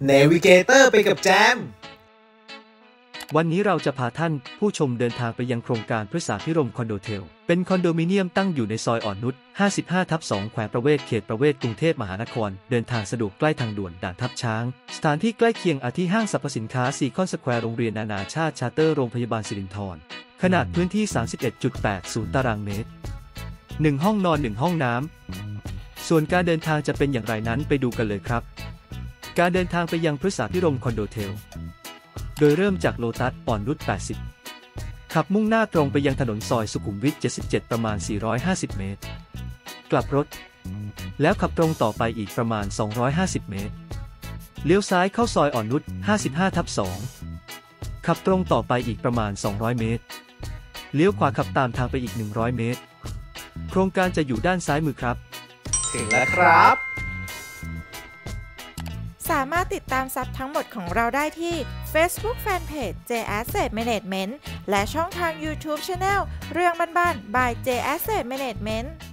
Navigator ไปกับแจมวันนี้เราจะพาท่านผู้ชมเดินทางไปยังโครงการพฤกษาพิรมคอนโดเทลเป็นคอนโดมิเนียมตั้งอยู่ในซอยอ่อนนุช 55/2 แขวงประเวศเขตประเวศกรุงเทพมหานครเดินทางสะดวกใกล้ทางด่วนด่านทับช้างสถานที่ใกล้เคียงอาทิห้างสรรพสินค้าซีคอนสแควร์โรงเรียนนานาชาติชาร์เตอร์โรงพยาบาลสิรินธรขนาดพื้นที่ 31.80 ตารางเมตร1 ห้องนอน 1 ห้องน้ำส่วนการเดินทางจะเป็นอย่างไรนั้นไปดูกันเลยครับการเดินทางไปยังพฤกษาพิรมคอนโดเทลโดยเริ่มจากโลตัสอ่อนนุช 80 ขับมุ่งหน้าตรงไปยังถนนซอยสุขุมวิท 77 ประมาณ 450 เมตร กลับรถแล้วขับตรงต่อไปอีกประมาณ 250 เมตร เลี้ยวซ้ายเข้าซอยอ่อนนุช 55/2 ขับตรงต่อไปอีกประมาณ 200 เมตร เลี้ยวขวาขับตามทางไปอีก 100 เมตร โครงการจะอยู่ด้านซ้ายมือครับถึงแล้วครับสามารถติดตามซับทั้งหมดของเราได้ที่ Facebook Fanpage J Asset Management และช่องทาง YouTube Channel เรื่องบ้านๆ by J Asset Management